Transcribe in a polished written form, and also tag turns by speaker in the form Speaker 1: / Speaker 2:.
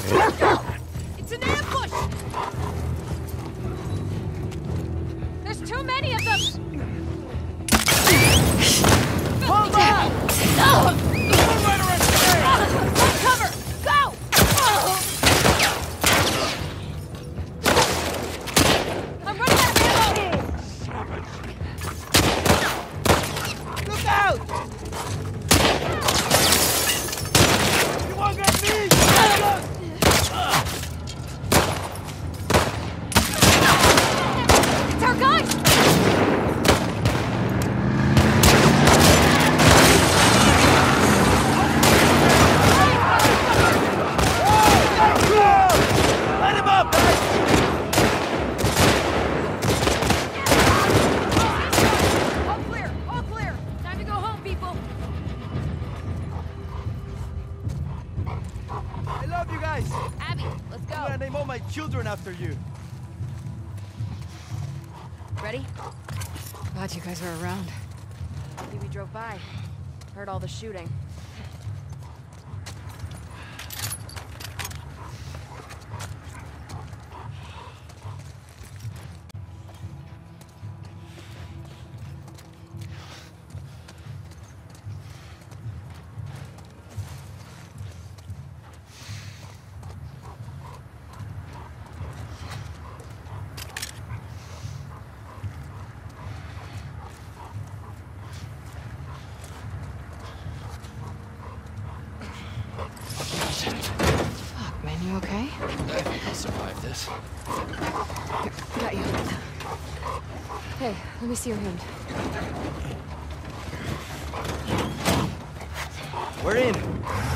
Speaker 1: It's an ambush! There's too many of them!
Speaker 2: Hold on!
Speaker 1: Take cover! Go! I'm running out of ammo!
Speaker 2: Look out! You won't get me!
Speaker 1: It's our guys!
Speaker 2: Light him up, guys!
Speaker 1: All clear! All clear! Time to go home, people!
Speaker 2: I love you guys!
Speaker 1: Abby, let's
Speaker 2: I'm
Speaker 1: go!
Speaker 2: gonna name all my children after you.
Speaker 1: Ready?
Speaker 3: Glad you guys are around.
Speaker 1: Lucky we drove by. Heard all the shooting.
Speaker 3: Fuck, man, you okay?
Speaker 4: I think I'll survive this.
Speaker 3: Here, got you. Hey, let me see your hand.
Speaker 2: We're in.